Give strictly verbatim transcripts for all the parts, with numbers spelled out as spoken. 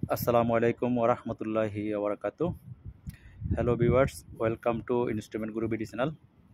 अस्सलामुअलैकुम वरहमतुल्लाहि वबरकातुह। Hello viewers, welcome to instrument guru B D channel.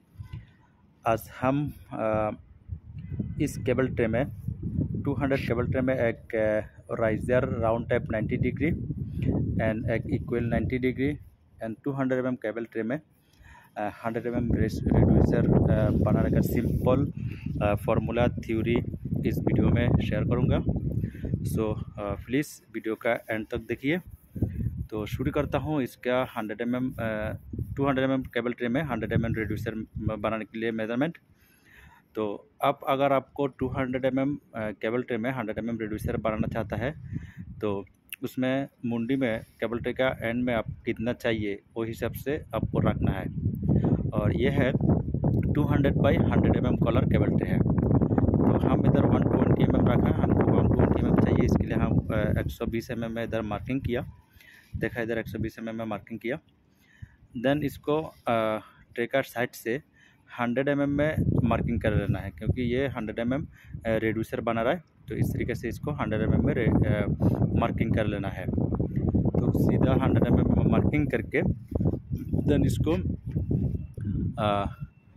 आज हम आ, इस केबल ट्रे में दो सौ केबल ट्रे में एक राइजर राउंड टाइप नब्बे डिग्री एंड एक इक्वल नब्बे डिग्री एंड दो सौ एम एम केबल ट्रे में हंड्रेड एम एम रेड्यूसर बनाने का सिंपल फार्मूला थ्योरी इस वीडियो में शेयर करूँगा। सो प्लीज़ वीडियो का एंड तक देखिए। तो शुरू करता हूँ इसका hundred M M to hundred M M cable tray में हंड्रेड एम एम रेड्यूसर बनाने के लिए मेजरमेंट। तो अब अगर आपको to hundred M M cable tray में हंड्रेड एम एम रेड्यूसर बनाना चाहता है तो उसमें मुंडी में केबल ट्रे का एंड में आप कितना चाहिए वो हिसाब से आपको रखना है। और ये है two hundred by hundred M M collar cable tray है। तो हम इधर वन ट्वेंटी एम एम रखा है, हमको वन ट्वेंटी एम एम चाहिए, इसके लिए हम एक सौ बीस एम एम में इधर मार्किंग किया। देखा इधर एक सौ बीस एम एम में मार्किंग किया। देन इसको ट्रे का साइड से हंड्रेड एम एम में मार्किंग कर लेना है, क्योंकि ये हंड्रेड एम एम रेड्यूसर बना रहा है। तो इस तरीके से इसको हंड्रेड एम एम में मार्किंग कर लेना है। तो सीधा हंड्रेड एम एम में मार्किंग करके देन इसको आ,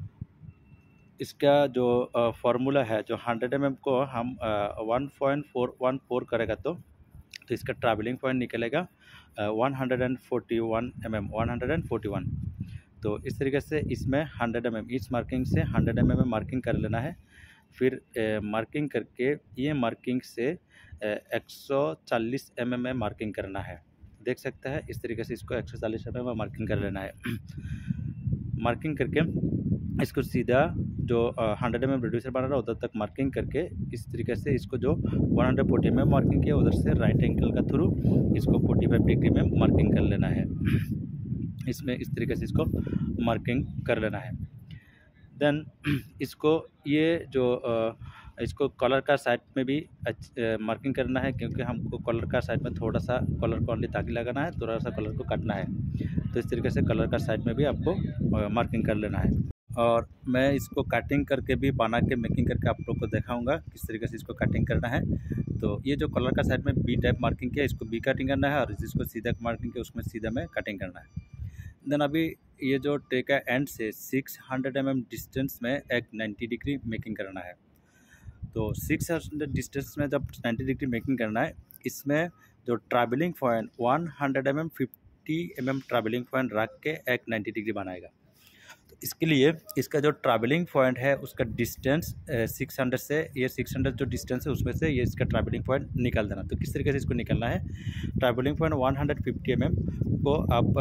इसका जो फार्मूला है, जो हंड्रेड एम एम को हम one point four one four करेगा तो तो इसका ट्रैवलिंग पॉइंट निकलेगा one hundred forty one M M one hundred forty one. तो इस तरीके से इसमें हंड्रेड एम एम इस मार्किंग से हंड्रेड एम एम में मार्किंग कर लेना है। फिर मार्किंग करके ये मार्किंग से एक सौ चालीस एम एम में मार्किंग करना है। देख सकते हैं इस तरीके से इसको एक सौ चालीस एम एम में मार्किंग कर लेना है। मार्किंग करके इसको सीधा जो हंड्रेड एम एम रेड्यूसर बना रहा है उधर तक मार्किंग करके इस तरीके से इसको जो one hundred forty M M marking किया उधर से राइट एंगल का थ्रू इसको फोर्टी फाइव डिग्री में मार्किंग कर लेना है। इसमें इस तरीके से इसको मार्किंग कर लेना है। देन इसको ये जो इसको कॉलर का साइड में भी मार्किंग करना है, क्योंकि हमको कॉलर का साइड में थोड़ा सा कॉलर को ओनली ताकि लगाना है, थोड़ा सा कॉलर को काटना है। तो इस तरीके से कॉलर का साइड में भी आपको मार्किंग कर लेना है। और मैं इसको कटिंग करके भी बना के मेकिंग करके आप लोग को दिखाऊंगा किस तरीके से इसको कटिंग करना है। तो ये जो कलर का साइड में बी टाइप मार्किंग किया इसको बी कटिंग करना है, और जिसको सीधा मार्किंग किया उसमें सीधा में कटिंग करना है। देन अभी ये जो ट्रे का एंड से six hundred M M distance में एक नाइन्टी डिग्री मेकिंग करना है। तो सिक्स हंड्रेड डिस्टेंस में जब नाइन्टी डिग्री मेकिंग करना है, इसमें जो travelling point one hundred M M fifty M M travelling point रख के एक नाइन्टी डिग्री बनाएगा। तो इसके लिए इसका जो ट्रैवलिंग पॉइंट है उसका डिस्टेंस सिक्स हंड्रेड से ये सिक्स हंड्रेड जो डिस्टेंस है उसमें से ये इसका ट्रैवलिंग पॉइंट निकाल देना। तो किस तरीके से इसको निकालना है, travelling point one hundred fifty M M को आप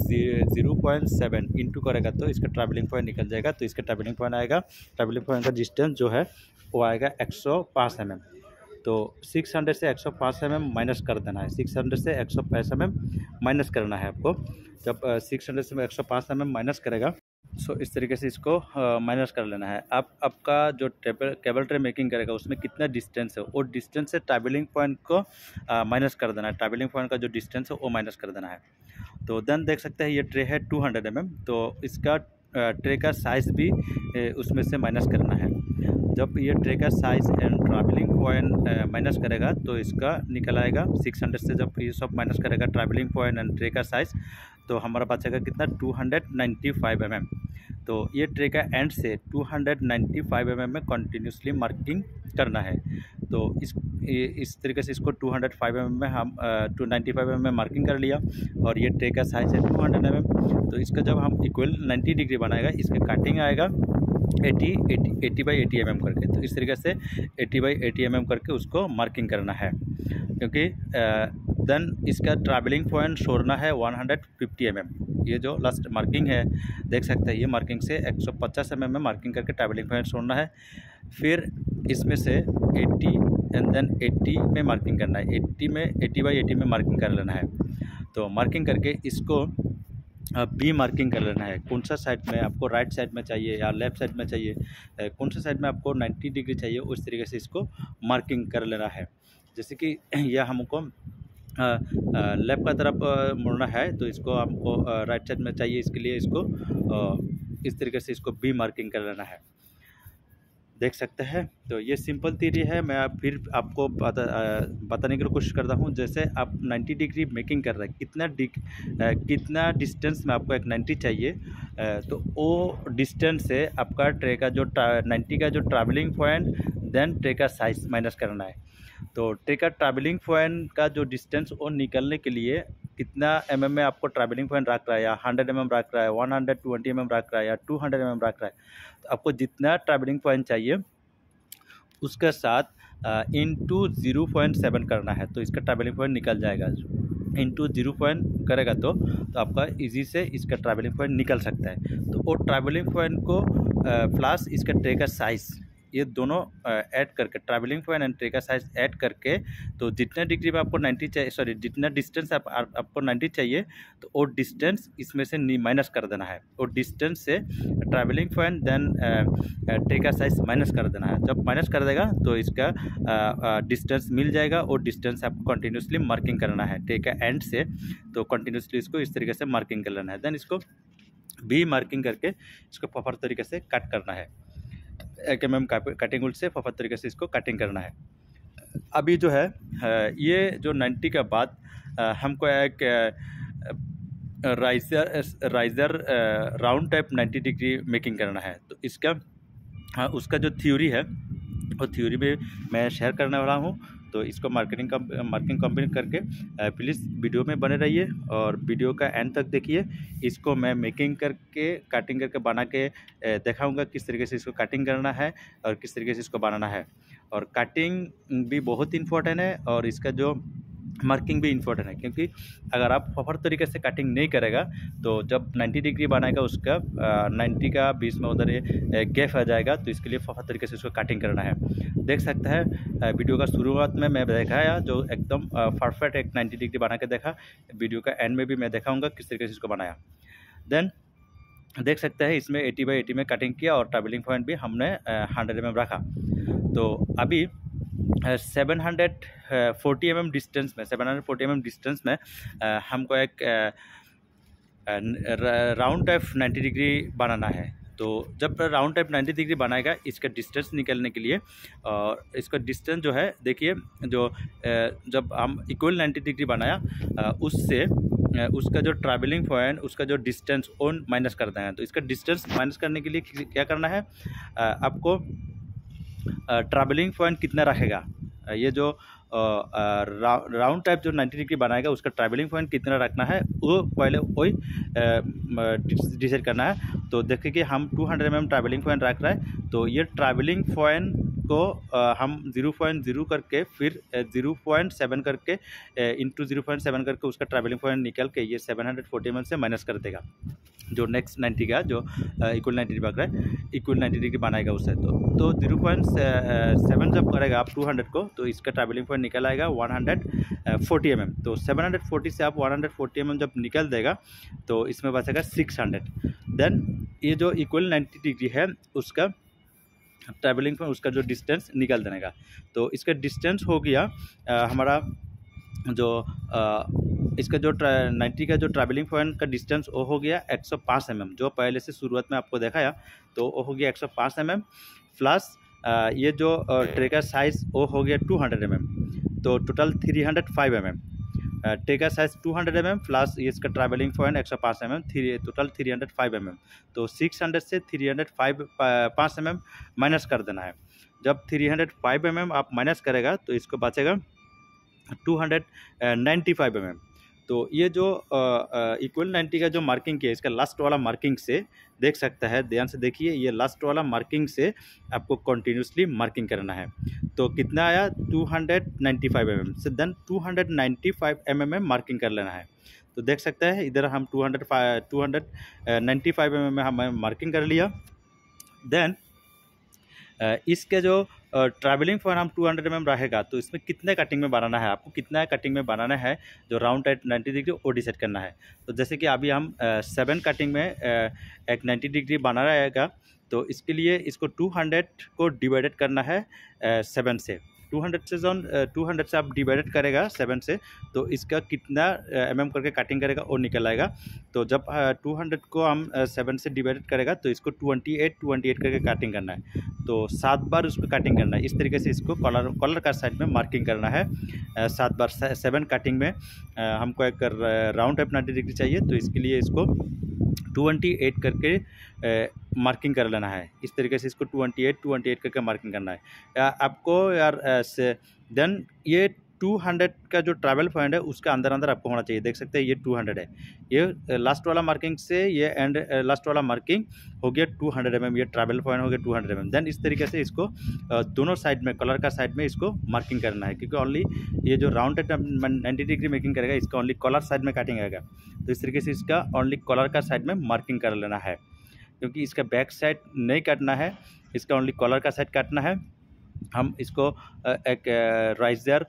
जीरो पॉइंट सेवन इंटू करेगा तो इसका ट्रैवलिंग पॉइंट निकल जाएगा। तो इसका ट्रैवलिंग पॉइंट आएगा, ट्रैवलिंग पॉइंट का डिस्टेंस जो है वो आएगा एक सौ पाँच एम एम। तो सिक्स हंड्रेड से एक सौ पाँच एम एम माइनस कर देना है, सिक्स हंड्रेड से एक सौ पाँच एम एम माइनस करना है आपको। जब सिक्स हंड्रेड से एक सौ पाँच एम एम माइनस करेगा सो इस तरीके से इसको माइनस कर लेना है। आप आपका जो टेबल केबल ट्रे मेकिंग करेगा उसमें कितना डिस्टेंस है वो डिस्टेंस से ट्रैवलिंग पॉइंट को माइनस कर देना है, ट्रैवलिंग पॉइंट का जो डिस्टेंस है वो माइनस कर देना है। तो देन देख सकते हैं ये ट्रे है टू हंड्रेड एम एम, तो इसका ट्रे का साइज़ भी उसमें से माइनस करना है। जब ये ट्रे का size and travelling point minus करेगा तो इसका निकल आएगा सिक्स हंड्रेड से जब ये सब माइनस करेगा ट्रैवलिंग पॉइंट एंड ट्रे का साइज, तो हमारा बचेगा कितना two ninety five m m. तो ये ट्रे का एंड से two ninety five m M में कंटिन्यूसली मार्किंग करना है। तो इस इस तरीके से इसको two hundred five m M में हम two ninety five m M में मार्किंग कर लिया। और ये ट्रे का साइज है टू हंड्रेड एम एम, तो इसका जब हम इक्वल नाइन्टी डिग्री बनाएगा इसका कटिंग आएगा eighty eighty eighty by eighty m m करके। तो इस तरीके से eighty by eighty m m करके उसको मार्किंग करना है, क्योंकि देन इसका ट्रैवलिंग पॉइंट छोड़ना है one hundred fifty M m. ये जो लास्ट मार्किंग है देख सकते हैं, ये मार्किंग से एक सौ पचास एम एम में मार्किंग करके ट्रैवलिंग पॉइंट छोड़ना है। फिर इसमें से एटी एंड देन एटी में मार्किंग करना है, एटी में एटी बाई एटी में मार्किंग कर लेना है। तो मार्किंग करके इसको बी मार्किंग कर लेना है। कौन सा साइड में आपको, राइट साइड में चाहिए या लेफ़्ट साइड में चाहिए, कौन सा साइड में आपको नाइन्टी डिग्री चाहिए उस तरीके से इसको मार्किंग कर लेना है। जैसे कि यह हमको लेफ़्ट का तरफ मुड़ना है तो इसको हमको राइट साइड में चाहिए, इसके लिए इसको इस तरीके से इसको बी मार्किंग कर लेना है। देख सकते हैं। तो ये सिंपल थ्योरी है, मैं आप फिर आपको बता बताने की कोशिश करता हूँ। जैसे आप नब्बे डिग्री मेकिंग कर रहे हैं, कितना डिग कितना डिस्टेंस में आपको एक नब्बे चाहिए, तो वो डिस्टेंस से आपका ट्रे का जो नब्बे का जो ट्रैवलिंग पॉइंट देन ट्रे का साइज माइनस करना है। तो ट्रे का ट्रैवलिंग पॉइंट का जो डिस्टेंस वो निकलने के लिए कितना एम एम में आपको ट्रैवलिंग पॉइंट रख रहा है, या हंड्रेड एम एम रख रहा है, one hundred twenty m m रख रहा है, या टू हंड्रेड एम एम रख रहा है, तो आपको जितना ट्रैवलिंग पॉइंट चाहिए उसके साथ इंटू ज़ीरो पॉइंट सेवन करना है, तो इसका ट्रैवलिंग पॉइंट निकल जाएगा। इंटू ज़ीरो पॉइंट करेगा तो तो आपका इजी से इसका ट्रैवलिंग पॉइंट निकल सकता है। तो वो ट्रैवलिंग पॉइंट को प्लस इसका ट्रे का साइज़, ये दोनों ऐड करके, ट्रैवलिंग पॉइंट एंड ट्रे का साइज ऐड करके, तो जितना डिग्री में आपको नब्बे चाहिए, सॉरी जितना डिस्टेंस आप, आप आपको नब्बे चाहिए, तो वो डिस्टेंस इसमें से माइनस कर देना है। वो डिस्टेंस से ट्रैवलिंग पॉइंट देन ट्रे का साइज माइनस कर देना है। जब माइनस कर देगा तो इसका डिस्टेंस मिल जाएगा। और डिस्टेंस आपको कंटिन्यूसली मार्किंग करना है ट्रे का एंड से, तो कंटिन्यूसली इसको इस तरीके से मार्किंग कर लेना है। देन इसको भी मार्किंग करके इसको प्रॉपर तरीके से कट करना है। एक एम एम कटिंग टूल से प्रॉपर तरीके से इसको कटिंग करना है। अभी जो है ये जो नब्बे के बाद हमको एक राइजर राइजर राउंड टाइप नब्बे डिग्री मेकिंग करना है। तो इसका हाँ उसका जो थ्योरी है वो थ्योरी भी मैं शेयर करने वाला हूँ। तो इसको मार्केटिंग का मार्किंग कंप्लीट करके प्लीज़ वीडियो में बने रहिए और वीडियो का एंड तक देखिए। इसको मैं मेकिंग करके कटिंग करके बना के दिखाऊंगा किस तरीके से इसको कटिंग करना है और किस तरीके से इसको बनाना है। और कटिंग भी बहुत इम्पोर्टेंट है और इसका जो मार्किंग भी इम्पोर्टेंट है, क्योंकि अगर आप प्रॉपर तरीके से कटिंग नहीं करेगा तो जब नब्बे डिग्री बनाएगा उसका नब्बे का बीच में उधर गैप आ जाएगा। तो इसके लिए प्रॉपर तरीके से इसको कटिंग करना है। देख सकते हैं वीडियो का शुरुआत में मैं दिखाया जो एकदम परफेक्ट एक नब्बे डिग्री बना के देखा। वीडियो का एंड में भी मैं दिखाऊंगा किस तरीके से इसको बनाया। देन देख सकते हैं इसमें अस्सी बाई अस्सी में कटिंग किया और ट्रैवलिंग पॉइंट भी हमने हंड्रेड एम एम रखा। तो अभी seven hundred forty M M distance में seven hundred forty M M distance में uh, हमको एक राउंड टाइप नब्बे डिग्री बनाना है। तो जब राउंड टाइप नब्बे डिग्री बनाएगा इसका डिस्टेंस निकलने के लिए, और इसका डिस्टेंस जो है देखिए, जो uh, जब हम इक्वल नब्बे डिग्री बनाया uh, उससे uh, उसका जो ट्रैवलिंग पॉइंट उसका जो डिस्टेंस ओन माइनस कर देना है। तो इसका डिस्टेंस माइनस करने के लिए क्या करना है, uh, आपको ट्रैवलिंग पॉइंट कितना रखेगा, ये जो राउंड टाइप जो नब्बे डिग्री बनाएगा उसका ट्रैवलिंग पॉइंट कितना रखना है वो पहले वही डिसाइड करना है। तो देखिए कि हम two hundred M M travelling point रख रहा है। तो ये ट्रैवलिंग पॉइंट को आ, हम ज़ीरो पॉइंट ज़ीरो करके फिर ज़ीरो पॉइंट सेवन करके इंटू ज़ीरो पॉइंट सेवन करके उसका ट्रैवलिंग पॉइंट निकल के ये seven hundred forty M m से माइनस कर देगा। जो नेक्स्ट नब्बे का जो इक्वल नब्बे डिग्री बन रहा है, इक्वल नब्बे डिग्री बनाएगा उससे। तो तो ज़ीरो पॉइंट सेवन जब करेगा आप टू हंड्रेड को, तो इसका ट्रैवलिंग पॉइंट निकल आएगा one hundred forty M m. तो सेवन हंड्रेड फोर्टी से आप one hundred forty M m जब निकल देगा तो इसमें बचेगा सिक्स हंड्रेड। देन ये जो इक्वल नब्बे डिग्री है उसका ट्रैवलिंग पॉइंट उसका जो डिस्टेंस निकल देने का। तो इसका डिस्टेंस हो गया आ, हमारा जो आ, इसका जो नब्बे का जो ट्रैवलिंग पॉइंट का डिस्टेंस वो हो गया एक सौ पाँच एम एम, जो पहले से शुरुआत में आपको दिखाया। तो वो हो गया एक सौ पाँच एम एम प्लस ये जो ट्रे का साइज़ वो हो गया टू हंड्रेड एम एम। तो total three hundred five m m tray का size two hundred M m plus ये इसका ट्रैवलिंग पॉइंट एक सौ पाँच m m, three total three hundred five m m. तो सिक्स हंड्रेड से थ्री हंड्रेड फाइव पाँच एम एम माइनस कर देना है। जब three hundred five m m आप माइनस करेगा तो इसको बचेगा two hundred ninety five m m. तो ये जो इक्वल नब्बे का जो मार्किंग किया इसका लास्ट वाला मार्किंग से देख सकता है, ध्यान से देखिए, ये लास्ट वाला मार्किंग से आपको कंटिन्यूसली मार्किंग करना है। तो कितना आया two hundred ninety five m m से then two hundred ninety five m M में मार्किंग कर लेना है। तो देख सकते हैं इधर हम two hundred two hundred ninety five m M में हम मार्किंग कर लिया। देन इसके जो ट्रैवलिंग पॉइंट हम टू हंड्रेड एम एम रहेगा तो इसमें कितने कटिंग में बनाना है, आपको कितना कटिंग में बनाना है जो राउंड टाइप नब्बे डिग्री वो डिसाइड करना है। तो जैसे कि अभी हम सेवन कटिंग में एक नब्बे डिग्री बना रहेगा, तो इसके लिए इसको टू हंड्रेड को डिवाइडेड करना है सेवन से। टू हंड्रेड से जो टू हंड्रेड से आप डिवाइडेड करेगा सेवन से, तो इसका कितना एम एम करके कटिंग करेगा वो निकल आएगा। तो जब टू हंड्रेड को हम सेवन से डिवाइडेड करेगा तो इसको ट्वेंटी एट ट्वेंटी एट करके कटिंग करना है। तो सात बार उसको कटिंग करना है। इस तरीके से इसको कॉलर कॉलर का साइड में मार्किंग करना है सात बार। सेवन कटिंग में हमको एक राउंड टाइप नाइन्टी डिग्री चाहिए, तो इसके लिए इसको ट्वेंटी एट करके मार्किंग कर लेना है। इस तरीके से इसको ट्वेंटी एट ट्वेंटी एट करके मार्किंग करना है आपको यार। देन ये टू हंड्रेड का जो ट्रैवल पॉइंट है उसका अंदर अंदर आपको होना चाहिए। देख सकते हैं ये टू हंड्रेड है, ये लास्ट वाला मार्किंग से ये एंड लास्ट वाला मार्किंग हो गया टू हंड्रेड एम एम, ये ट्रैवल पॉइंट हो गया two hundred M m. Then इस तरीके से इसको दोनों साइड में कलर का साइड में इसको मार्किंग करना है, क्योंकि ओनली ये जो राउंड नाइन्टी डिग्री मेकिंग करेगा इसका ओनली कलर साइड में काटिंग आएगा। तो इस तरीके से इसका ओनली कलर का साइड में मार्किंग कर लेना है, क्योंकि इसका बैक साइड नहीं काटना है, इसका ओनली कलर का साइड काटना है। हम इसको एक riser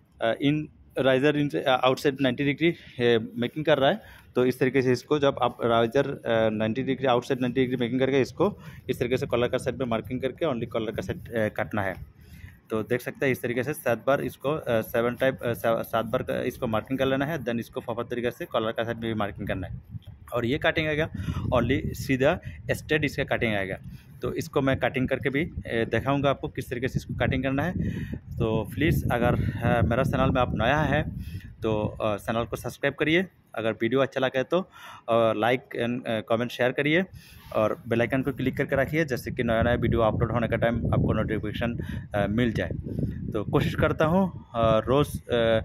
in riser in outside ninety degree making कर रहा है। तो इस तरीके से इसको जब आप riser ninety degree outside ninety degree making करके इसको इस तरीके से कलर का साइड में मार्किंग करके ओनली कलर का साइड काटना है। तो देख सकते हैं इस तरीके से सात बार इसको सेवन टाइप सात बार इसको मार्किंग कर लेना है। देन इसको प्रॉपर तरीके से कलर का साइड में भी मार्किंग करना है, और ये कटिंग आएगा ओनली सीधा स्ट्रेट इसका कटिंग आएगा। तो इसको मैं कटिंग करके भी दिखाऊंगा आपको किस तरीके से इसको कटिंग करना है। तो प्लीज़ अगर मेरा चैनल में आप नया है तो चैनल को सब्सक्राइब करिए, अगर वीडियो अच्छा लगे तो लाइक एंड कमेंट शेयर करिए, और बेल आइकन को क्लिक करके रखिए, जैसे कि नया नया वीडियो अपलोड होने का टाइम आपको नोटिफिकेशन मिल जाए। तो कोशिश करता हूँ रोज़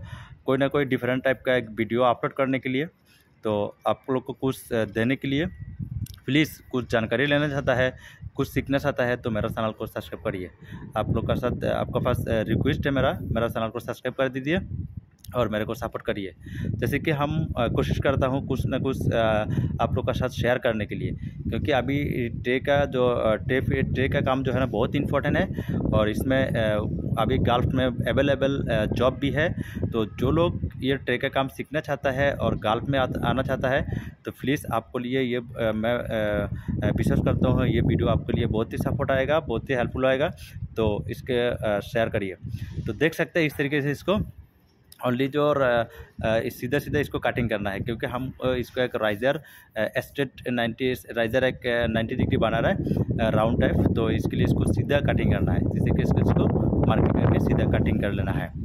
कोई ना कोई डिफरेंट टाइप का एक वीडियो अपलोड करने के लिए। तो आप लोग को कुछ देने के लिए प्लीज़ कुछ जानकारी लेना चाहता है, कुछ सीखना चाहता है तो मेरा चैनल को सब्सक्राइब करिए। आप लोग का साथ आपका पास रिक्वेस्ट है मेरा मेरा चैनल को सब्सक्राइब कर दीजिए और मेरे को सपोर्ट करिए। जैसे कि हम कोशिश करता हूँ कुछ ना कुछ आप लोग का साथ शेयर करने के लिए, क्योंकि अभी ट्रे का जो ट्रे ट्रे का काम जो है ना बहुत इम्पोर्टेंट है, और इसमें अभी गल्फ में अवेलेबल जॉब भी है। तो जो लोग ये ट्रे का काम सीखना चाहता है और गल्फ में आना चाहता है तो प्लीज़ आपको लिए ये मैं विश्वास करता हूँ ये वीडियो आपके लिए बहुत ही सपोर्ट आएगा, बहुत ही हेल्पफुल आएगा। तो इसके शेयर करिए। तो देख सकते हैं इस तरीके से इसको ओनली जो सीधा सीधा इसको कटिंग करना है, क्योंकि हम इसको एक राइजर स्ट्रेट नाइन्टी राइजर एक नाइन्टी डिग्री बना रहा है राउंड टाइप। तो इसके लिए इसको सीधा कटिंग करना है, जिससे कि इसको इसको मार्किंग करके सीधा कटिंग कर लेना है।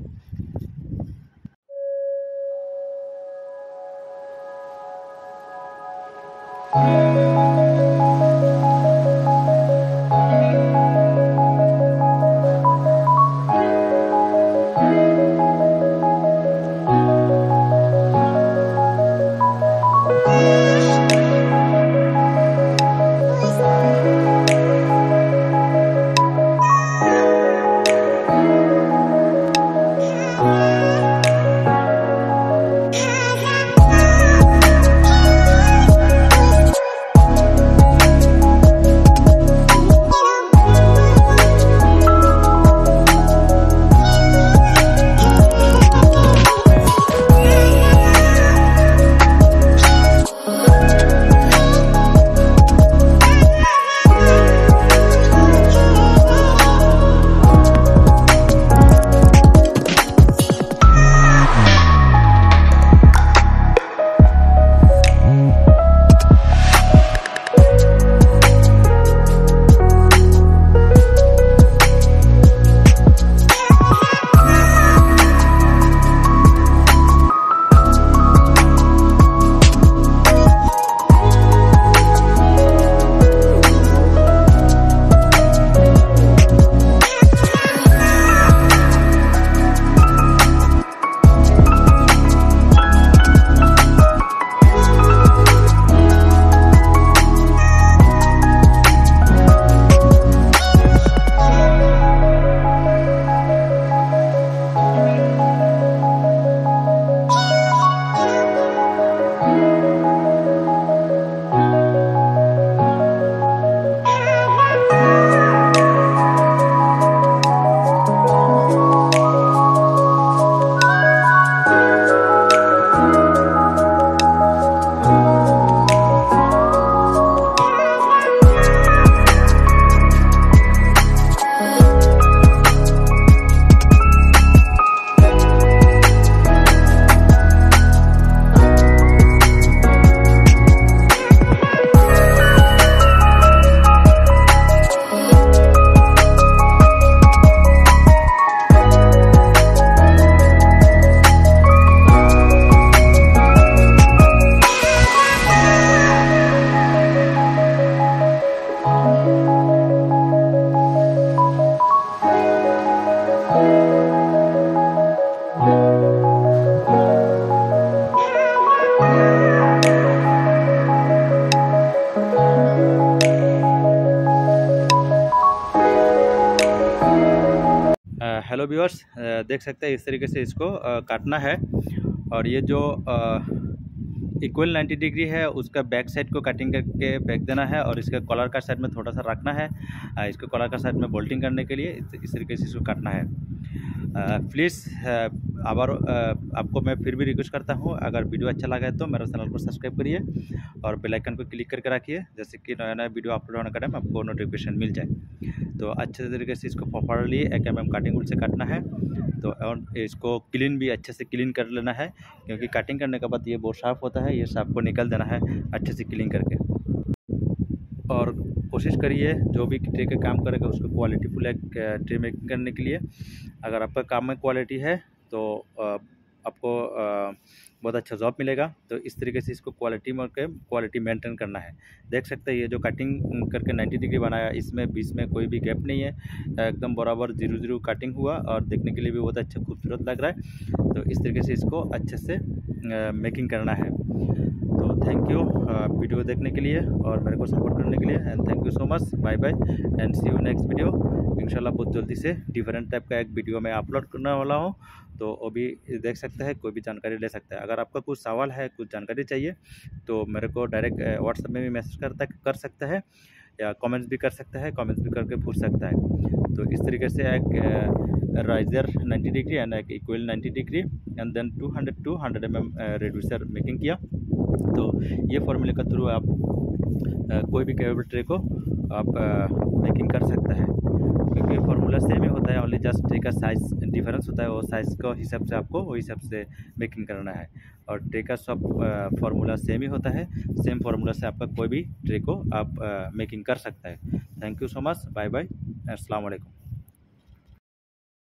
व्यूअर्स देख सकते हैं इस तरीके से इसको काटना है। और ये जो इक्वल नाइन्टी डिग्री है उसका बैक साइड को कटिंग करके बैक देना है और इसके कॉलर का साइड में थोड़ा सा रखना है, इसको कॉलर का साइड में बोल्टिंग करने के लिए इस तरीके से इसको काटना है। प्लीज़ आबार आपको मैं फिर भी रिक्वेस्ट करता हूँ, अगर वीडियो अच्छा लगा है तो मेरे चैनल को सब्सक्राइब करिए और बेल आइकन को क्लिक करके रखिए, जैसे कि नया नया वीडियो अपलोड होने का टाइम आपको नोटिफिकेशन मिल जाए। तो अच्छे तरीके से इसको प्रॉपरली एक एम एम कटिंग टूल से काटना है। तो और इसको क्लीन भी अच्छे से क्लीन कर लेना है, क्योंकि कटिंग करने के बाद ये बहुत साफ़ होता है, ये साफ को निकल देना है अच्छे से क्लीन करके। और कोशिश करिए जो भी ट्रे का काम करेगा उसको क्वालिटी फुल एक ट्रे मेकिंग करने के लिए। अगर आपका काम में क्वालिटी है तो आपको बहुत अच्छा जॉब मिलेगा। तो इस तरीके से इसको क्वालिटी में के क्वालिटी मेंटेन करना है। देख सकते हैं ये जो कटिंग करके नाइन्टी डिग्री बनाया, इसमें बीच में कोई भी गैप नहीं है, एकदम बराबर जीरो जीरो कटिंग हुआ और देखने के लिए भी बहुत अच्छा खूबसूरत लग रहा है। तो इस तरीके से इसको अच्छे से मेकिंग करना है। तो थैंक यू वीडियो देखने के लिए और मेरे को सपोर्ट करने के लिए, and thank you so much. Bye bye and see you next video. इंशाल्लाह बहुत जल्दी से डिफरेंट टाइप का एक वीडियो मैं अपलोड करने वाला हूँ, तो वो भी देख सकते हैं, कोई भी जानकारी ले सकता है। अगर आपका कुछ सवाल है, कुछ जानकारी चाहिए तो मेरे को डायरेक्ट व्हाट्सएप में भी मैसेज करता कर सकता है या कमेंट्स भी कर सकता है, कमेंट्स भी करके पूछ सकता है। तो इस तरीके से एक राइजर नाइन्टी डिग्री एंड एक equal ninety degree and then two hundred two hundred M M reducer making किया। तो ये फॉर्मूले के थ्रू आप आ, कोई भी केबल ट्रे को आप मेकिंग कर सकता है, क्योंकि फार्मूला सेम ही होता है, ओनली जस्ट ट्रे का साइज़ डिफरेंस होता है। वो साइज़ को हिसाब से आपको वही हिसाब से मेकिंग करना है, और ट्रे का सब फार्मूला सेम ही होता है। सेम फार्मूला से आपका कोई भी ट्रे को आप मेकिंग कर सकता है। Thank you so much, bye bye, अस्सलाम वालेकुम।